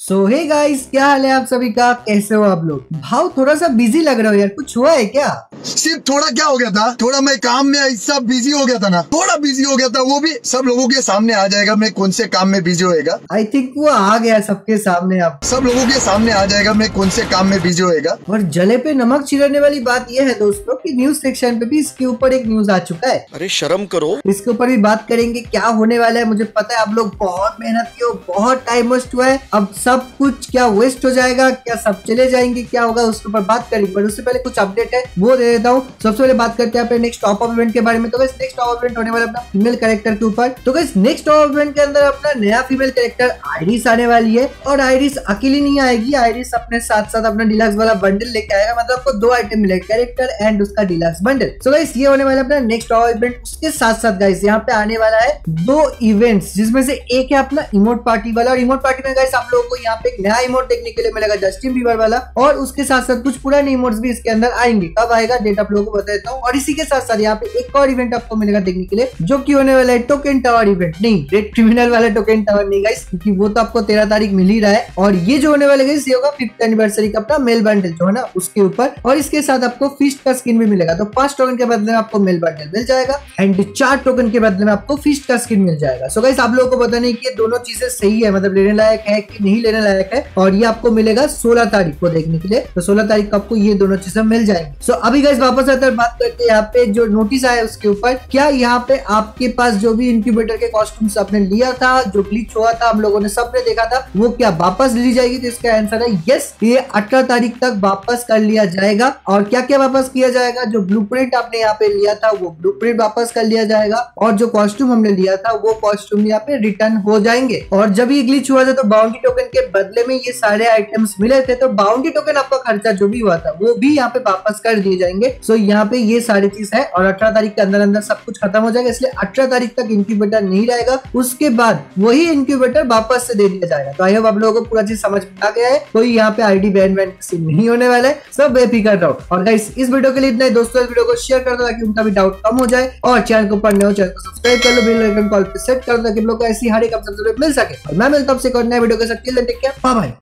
सो hey guys, क्या हाल है आप सभी का? कैसे हो आप लोग? भाव थोड़ा सा बिजी लग रहे हो यार, कुछ हुआ है क्या? सिर्फ थोड़ा क्या हो गया था, थोड़ा मैं काम में ऐसा बिजी हो गया था ना, थोड़ा बिजी हो गया था। वो भी सब लोगों के सामने आ जाएगा मैं कौन से काम में बिजी होएगा। आई थिंक वो आ गया सबके सामने। अब सब लोगों के सामने आ जाएगा मैं कौन से काम में बिजी होएगा। और जले पे नमक छिड़कने वाली बात यह है दोस्तों कि न्यूज सेक्शन पे भी इसके ऊपर एक न्यूज आ चुका है। अरे शर्म करो। इसके ऊपर भी बात करेंगे क्या होने वाला है। मुझे पता है आप लोग बहुत मेहनत किए हो, बहुत टाइम वेस्ट हुआ है। अब सब कुछ क्या वेस्ट हो जाएगा, क्या सब चले जाएंगे, क्या होगा उसके ऊपर बात करेंगे। पर उससे पहले कुछ अपडेट है वो दे देता हूँ। सबसे पहले बात करते हैं अपने नेक्स्ट टॉप ऑफ इवेंट के बारे में। तो गाइस नेक्स्ट टॉप इवेंट होने वाला अपना फीमेल कैरेक्टर के ऊपर। तो गाइस नेक्स्ट टॉप इवेंट के अंदर अपना नया फीमेल कैरेक्टर आइरिस आने वाली है। और आइरिस अकेली नहीं आएगी, आइरिस अपने साथ साथ अपना डिलक्स वाला बंडल लेके आएगा। मतलब आपको दो आइटम मिलेगा, कैरेक्टर एंड उसका डिलक्स बंडल। सो गाइस ये होने वाला अपना नेक्स्ट टॉप इवेंट। उसके साथ साथ गाइस यहाँ पे आने वाला है दो इवेंट्स, जिसमें से एक है अपना इमोट पार्टी वाला। और इमोट पार्टी में गाइस आप लोगों को यहाँ पे एक नया इमोट देखने के लिए मिलेगा, जस्टिन बीबर वाला। और उसके साथ साथ कुछ पुराने इमोट्स भी इसके अंदर आएंगे। कब आएगा डेट आप लोगों को बता देता हूँ। और इसी के साथ साथ यहाँ पे एक और इवेंट आपको मिलेगा देखने के लिए, जो कि होने वाला है टोकन टावर इवेंट। नहीं, रेड क्रिमिनल वाला टोकन टावर नहीं गाइस, क्योंकि वो तो आपको 13 तारीख मिल ही रहा है। और ये जो होने वाले गाइस ये होगा 5th एनिवर्सरी का अपना मेल बंडल जो है ना उसके ऊपर। और इसके साथ आपको फिस्ट का स्किन भी मिलेगा। तो 5 टोकन के बदले में आपको मेल बंडल मिल जाएगा एंड 4 टोकन के बदले में आपको फिस्ट का स्किन मिल जाएगा। सो गाइस आप लोगों को बताने की ये दोनों चीजें सही है, मतलब लेने लायक है कि नहीं लेने लायक है। और ये आपको मिलेगा 16 तारीख को देखने के लिए। तो 16 तारीख को आपको ये दोनों चीजें मिल जाएंगी। सो अभी गाइस वापस आते हैं, बात करते हैं यहाँ पे जो नोटिस आया उसके ऊपर। क्या यहाँ पे आपके पास जो भी इनक्यूबेटर के कॉस्ट्यूम्स आपने लिया था, जो ग्लिच हुआ था, हम लोगों ने सबने देखा था, वो क्या वापस ली जाएगी? तो इसका आंसर है यस, ये 18 तारीख तक वापस कर लिया जाएगा। और क्या क्या वापस किया जाएगा? जो ब्लूप्रिंट आपने यहाँ पे लिया था वो ब्लूप्रिंट वापस कर लिया जाएगा। और जो कॉस्ट्यूम हमने लिया था वो कॉस्ट्यूम यहाँ पे रिटर्न हो जाएंगे। और जब ये ग्लिच हुआ था तो बाउंड्री टोकन के बदले में ये सारे आइटम्स मिले थे। तो बाउंड्री टोकन आपका खर्चा जो भी हुआ था वो भी यहाँ पे वापस कर दिए जाएंगे। सो यहाँ पे ये सारी चीज है। और 18 तारीख के अंदर अंदर सब कुछ खत्म हो जाएगा, इसलिए 18 तारीख तक इंक्यूबेटर नहीं रहेगा। उसके बाद वही इंक्यूबेटर वापस से दे दिया जाएगा। तो आई होप आप लोगों को पूरा चीज समझ में आ गया है। कोई यहाँ पे आईडी बैन नहीं होने वाला है, सब बेफिक्र रहो। और गाइस इस वीडियो के लिए इतना ही। दोस्तों इस वीडियो को शेयर कर दो ताकि उनका भी डाउट कम हो जाए। और चैनल को पढ़ने हो चैनल को सब्सक्राइब कर लो, बेल आइकन कॉल पे सेट कर दो ताकि हम लोग को ऐसी हर एक अपडेट मिल सके। और मैं मिलता हूं आपसे एक और नए वीडियो के साथ। Till then take care, bye bye.